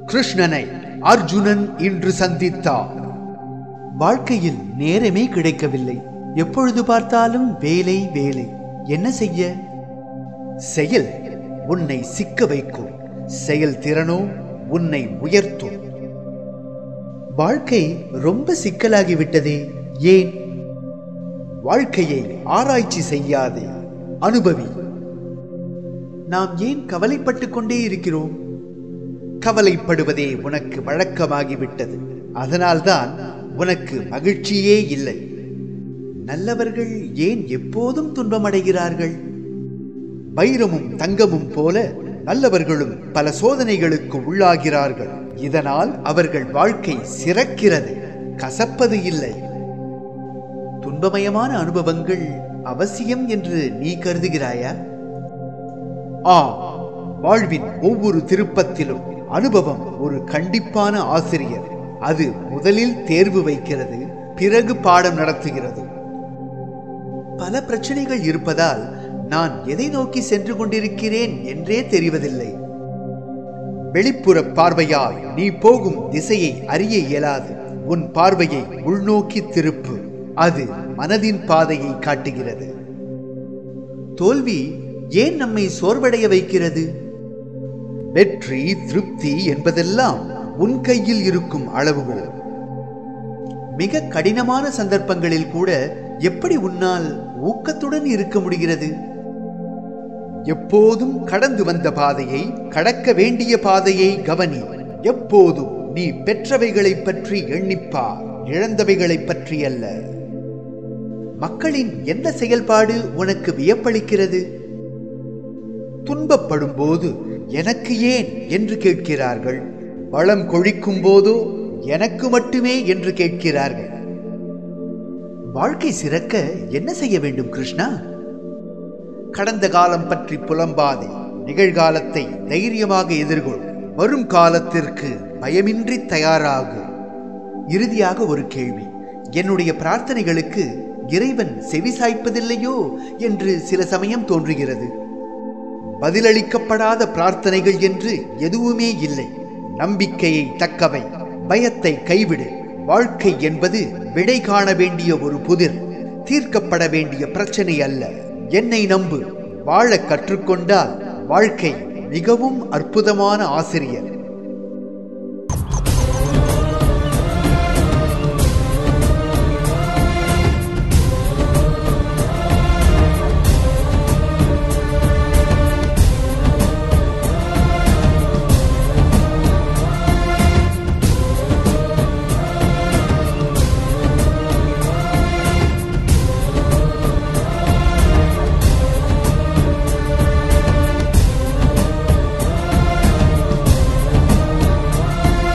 கிருஷ்ணனை அர்ஜுனன் இன்று சந்தித்தார். வாழ்க்கையில் நேரமே கிடைக்கவில்லை. எப்பொழுது பார்த்தாலும் வேலை வேலை. என்ன செய்ய? செயல் உன்னை சிக்க வைக்கும், செயல் திறனோ உன்னை உயர்த்தும். வாழ்க்கை ரொம்ப சிக்கலாகிவிட்டதே. ஏன்? வாழ்க்கையை ஆராய்ச்சி செய்யாதே, அனுபவி. நாம் ஏன் கவலைப்பட்டுக் கொண்டே இருக்கிறோம்? கவலைப்படுவதே உனக்கு வழக்கமாகிவிட்டது. அதனால்தான் உனக்கு மகிழ்ச்சியே இல்லை. நல்லவர்கள் ஏன் எப்போதும் துன்பமடைகிறார்கள்? வைரமும் தங்கமும் போல நல்லவர்களும் பல சோதனைகளுக்கு உள்ளாகிறார்கள். இதனால் அவர்கள் வாழ்க்கை சிறக்கிறது, கசப்பது இல்லை. துன்பமயமான அனுபவங்கள் அவசியம் என்று நீ கருதுகிறாயா? வாழ்வின் ஒவ்வொரு திருப்பத்திலும் அனுபவம் ஒரு கண்டிப்பான ஆசிரியர். அது முதலில் தேர்வு வைக்கிறது, பிறகு பாடம் நடத்துகிறது. பல பிரச்சனைகள் இருப்பதால் நான் எதை நோக்கி சென்று கொண்டிருக்கிறேன் என்றே தெரிவதில்லை. வெளிப்புற பார்வையால் நீ போகும் திசையை அறிய இயலாது. உன் பார்வையை உள்நோக்கி திருப்பு, அது மனதின் பாதையை காட்டுகிறது. தோல்வி ஏன் நம்மை சோர்வடைய வைக்கிறது? வெற்றி, திருப்தி என்பதெல்லாம் உன் கையில் இருக்கும் அளவுகோல். மிக கடினமான சந்தர்ப்பங்களில் கூட எப்படி உன்னால் ஊக்கத்துடன் இருக்க முடிகிறது? எப்போதும் கடந்து வந்த பாதையை, கடக்க வேண்டிய பாதையை கவனி. எப்போதும் நீ பெற்றவைகளை பற்றி எண்ணிப்பார், இழந்தவைகளை பற்றி அல்ல. மக்களின் எந்த செயல்பாடு உனக்கு வியப்பளிக்கிறது? துன்பப்படும் போது எனக்கு ஏன் என்று கேட்கிறார்கள். வளம் கொழிக்கும் போதோ எனக்கு மட்டுமே என்று கேட்கிறார்கள். வாழ்க்கை சிறக்க என்ன செய்ய வேண்டும் கிருஷ்ணா? கடந்த காலம் பற்றி புலம்பாதே. நிகழ்காலத்தை தைரியமாக எதிர்கொள். வரும் காலத்திற்கு பயமின்றி தயாராகு. இறுதியாக ஒரு கேள்வி. என்னுடைய பிரார்த்தனைகளுக்கு இறைவன் செவிசாய்ப்பதில்லையோ என்று சில சமயம் தோன்றுகிறது. பதிலளிக்கப்படாத பிரார்த்தனைகள் என்று எதுவுமே இல்லை. நம்பிக்கையை தக்கவை, பயத்தை கைவிடு. வாழ்க்கை என்பது விடை காண வேண்டிய ஒரு புதிர், தீர்க்கப்பட வேண்டிய பிரச்சனை அல்ல. என்னை நம்பு. வாழ கற்றுக்கொண்டால் வாழ்க்கை மிகவும் அற்புதமான ஆசிரியர்.